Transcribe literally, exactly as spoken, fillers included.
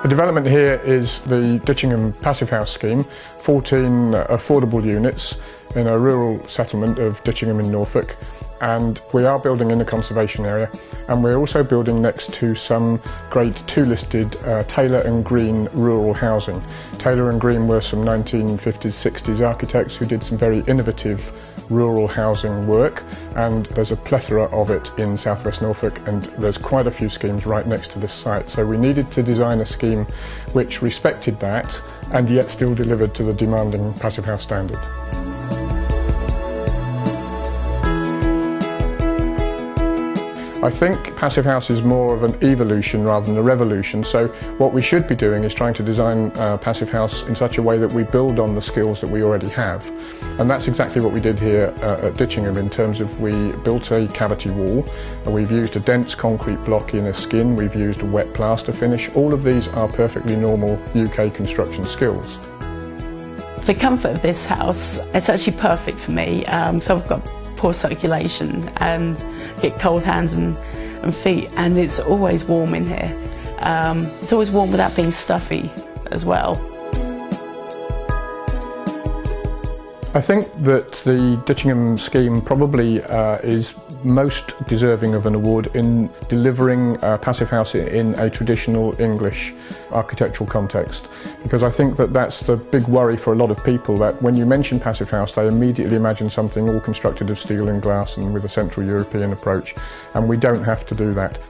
development here is the Ditchingham Passivhaus scheme, fourteen affordable units in a rural settlement of Ditchingham in Norfolk, and we are building in a conservation area, and we're also building next to some grade two listed uh, Taylor and Green rural housing. Taylor and Green were some nineteen fifties, sixties architects who did some very innovative rural housing work, and there's a plethora of it in southwest Norfolk, and there's quite a few schemes right next to this site. So we needed to design a scheme which respected that and yet still delivered to the demanding passive house standard. I think Passive House is more of an evolution rather than a revolution, so what we should be doing is trying to design uh, Passive House in such a way that we build on the skills that we already have. And that's exactly what we did here uh, at Ditchingham, in terms of we built a cavity wall, and we've used a dense concrete block in a skin, we've used a wet plaster finish. All of these are perfectly normal U K construction skills. The comfort of this house, it's actually perfect for me. Um, so I've got poor circulation and get cold hands and, and feet, and it's always warm in here. Um, it's always warm without being stuffy as well. I think that the Ditchingham scheme probably uh, is most deserving of an award in delivering a passive house in a traditional English architectural context, because I think that that's the big worry for a lot of people, that when you mention passive house they immediately imagine something all constructed of steel and glass and with a Central European approach, and we don't have to do that.